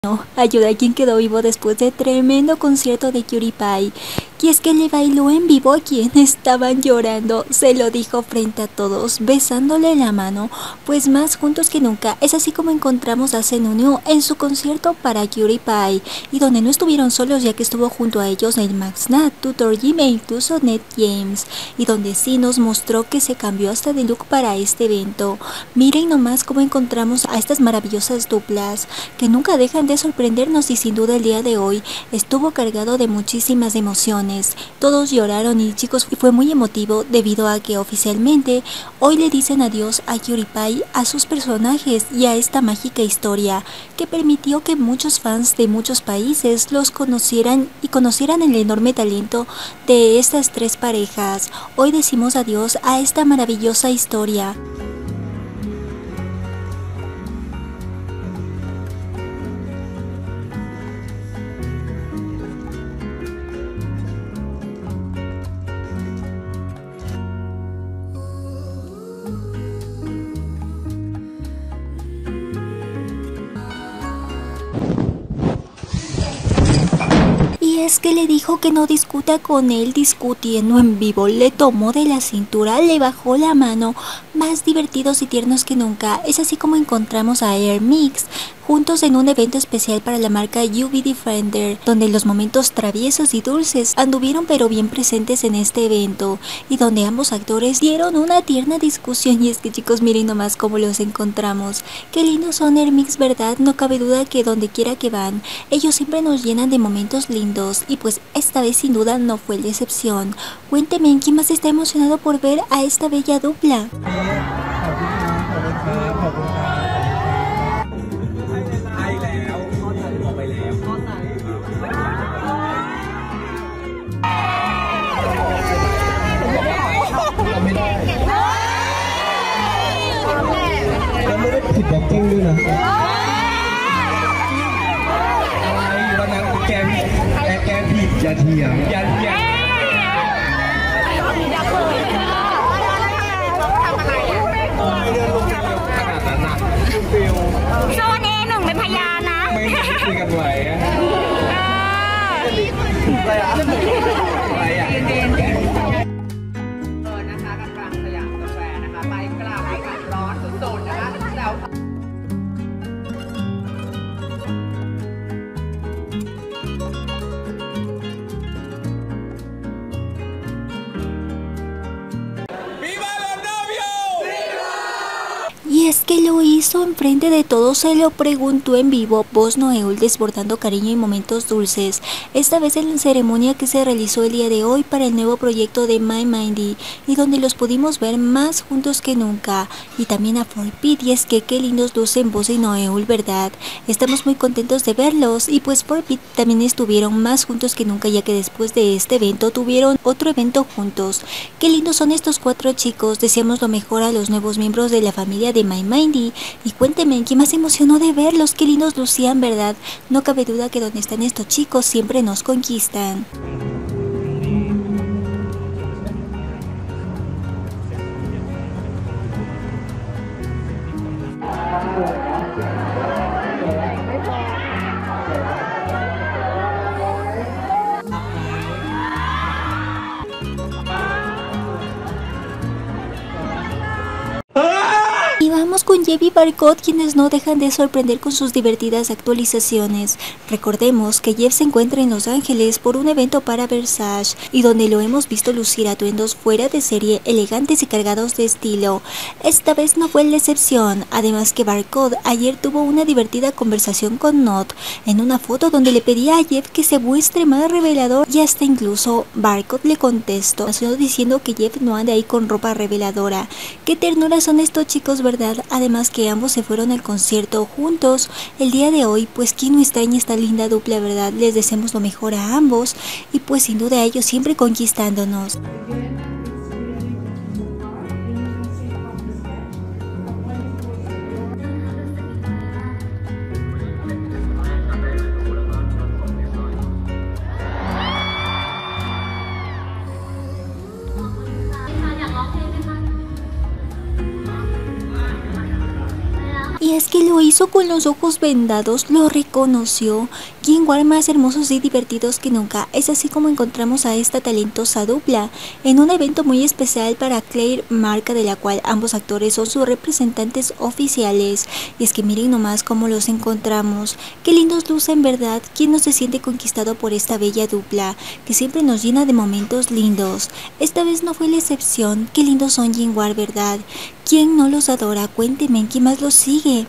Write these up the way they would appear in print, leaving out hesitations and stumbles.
Ayuda a quien quedó vivo después de tremendo concierto de Cutie Pie. Y es que le bailó en vivo a quien estaban llorando, se lo dijo frente a todos, besándole la mano, pues más juntos que nunca. Es así como encontramos a Senunio en su concierto para Cutie Pie, y donde no estuvieron solos ya que estuvo junto a ellos Neil Max Nat, Tutor Jim e incluso Ned James, y donde sí nos mostró que se cambió hasta de look para este evento. Miren nomás cómo encontramos a estas maravillosas duplas, que nunca dejan de sorprendernos, y sin duda el día de hoy estuvo cargado de muchísimas emociones. Todos lloraron y chicos, fue muy emotivo debido a que oficialmente hoy le dicen adiós a Cutie Pie, a sus personajes y a esta mágica historia que permitió que muchos fans de muchos países los conocieran y conocieran el enorme talento de estas tres parejas. Hoy decimos adiós a esta maravillosa historia. Y es que le dijo que no discuta con él discutiendo en vivo, le tomó de la cintura, le bajó la mano, más divertidos y tiernos que nunca. Es así como encontramos a Air Mix juntos en un evento especial para la marca UV Defender, donde los momentos traviesos y dulces anduvieron pero bien presentes en este evento, y donde ambos actores dieron una tierna discusión. Y es que chicos, miren nomás cómo los encontramos. Qué lindos son Air Mix, ¿verdad? No cabe duda que donde quiera que van, ellos siempre nos llenan de momentos lindos, y pues esta vez sin duda no fue la excepción. Cuénteme, ¿quién más está emocionado por ver a esta bella dupla? Y es que lo hizo enfrente de todos, se lo preguntó en vivo, voz Noel desbordando cariño y momentos dulces. Esta vez en la ceremonia que se realizó el día de hoy para el nuevo proyecto de My Mindy, y donde los pudimos ver más juntos que nunca. Y también a 4Pit, y es que qué lindos lucen voz y Noel, ¿verdad? Estamos muy contentos de verlos, y pues 4Pit también estuvieron más juntos que nunca, ya que después de este evento tuvieron otro evento juntos. Qué lindos son estos cuatro chicos, deseamos lo mejor a los nuevos miembros de la familia de My Mindy. Y cuénteme, ¿quién más se emocionó de verlos? Qué lindos lucían, ¿verdad? No cabe duda que donde están estos chicos siempre nos conquistan. Y vamos con Jeff y Barcott, quienes no dejan de sorprender con sus divertidas actualizaciones. Recordemos que Jeff se encuentra en Los Ángeles por un evento para Versace, y donde lo hemos visto lucir atuendos fuera de serie, elegantes y cargados de estilo. Esta vez no fue la excepción, además que Barcott ayer tuvo una divertida conversación con Not en una foto donde le pedía a Jeff que se muestre más revelador, y hasta incluso Barcott le contestó diciendo que Jeff no anda ahí con ropa reveladora. Qué ternura son estos chicos, ¿verdad? Además que ambos se fueron al concierto juntos el día de hoy, pues quién no extraña esta linda dupla, ¿verdad? Les deseamos lo mejor a ambos, y pues sin duda ellos siempre conquistándonos. Y es que lo hizo hizo con los ojos vendados, lo reconoció. Igual más hermosos y divertidos que nunca. Es así como encontramos a esta talentosa dupla en un evento muy especial para Claire, marca de la cual ambos actores son sus representantes oficiales. Y es que miren nomás cómo los encontramos. Qué lindos lucen, ¿verdad? ¿Quién no se siente conquistado por esta bella dupla que siempre nos llena de momentos lindos? Esta vez no fue la excepción. Qué lindos son Jinwoo, ¿verdad? ¿Quién no los adora? Cuéntenme, ¿quién más los sigue?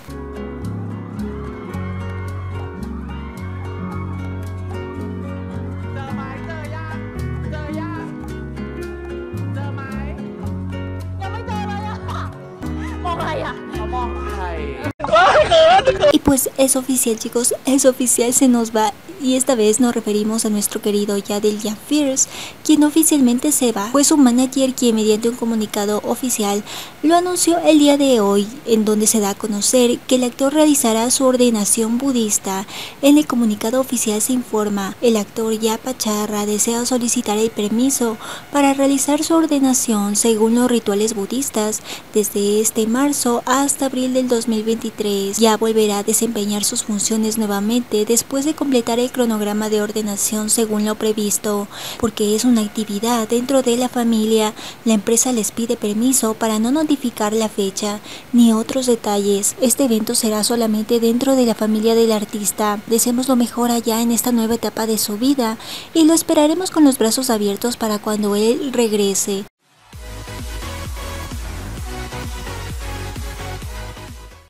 Y pues es oficial, chicos, es oficial, se nos va. Y esta vez nos referimos a nuestro querido Yadel Fierce, quien oficialmente se va. Fue su manager quien mediante un comunicado oficial lo anunció el día de hoy, en donde se da a conocer que el actor realizará su ordenación budista. En el comunicado oficial se informa, el actor Yapa Charra desea solicitar el permiso para realizar su ordenación según los rituales budistas desde este marzo hasta abril del 2023. Ya volverá a desempeñar sus funciones nuevamente después de completar el cronograma de ordenación según lo previsto. Porque es una actividad dentro de la familia, la empresa les pide permiso para no notificar la fecha ni otros detalles. Este evento será solamente dentro de la familia del artista. Deseamos lo mejor allá en esta nueva etapa de su vida y lo esperaremos con los brazos abiertos para cuando él regrese.